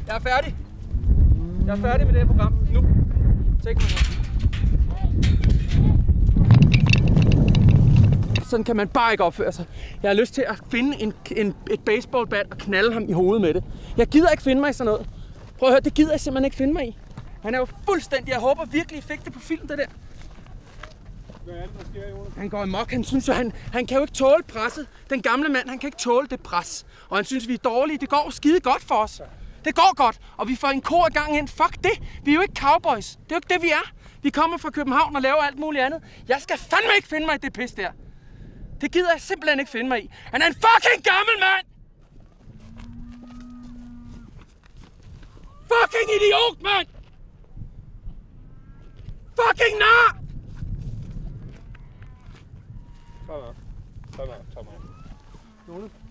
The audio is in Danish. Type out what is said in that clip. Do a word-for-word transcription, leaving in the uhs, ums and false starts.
Jeg er færdig. Jeg er færdig med det her program. Nu. Take mig. Sådan kan man bare ikke opføre sig. Jeg har lyst til at finde en, en, et baseballbat og knalde ham i hovedet med det. Jeg gider ikke finde mig i sådan noget. Prøv at høre, det gider jeg simpelthen ikke finde mig i. Han er jo fuldstændig... Jeg håber virkelig, I fik det på film, det der. Hvad er det, der sker, Jonas? Han går amok. Han synes jo, han, han kan jo ikke tåle presset. Den gamle mand, han kan ikke tåle det pres. Og han synes, vi er dårlige. Det går skide godt for os. Det går godt, og vi får en kor i gang ind. Fuck det. Vi er jo ikke cowboys. Det er jo ikke det, vi er. Vi kommer fra København og laver alt muligt andet. Jeg skal fandme ikke finde mig i det pis der. Det gider jeg simpelthen ikke finde mig i. Han er en fucking gammel mand! Fucking idiot, mand! Fucking nar! Kom her. Kom her. Kom her. Jonas?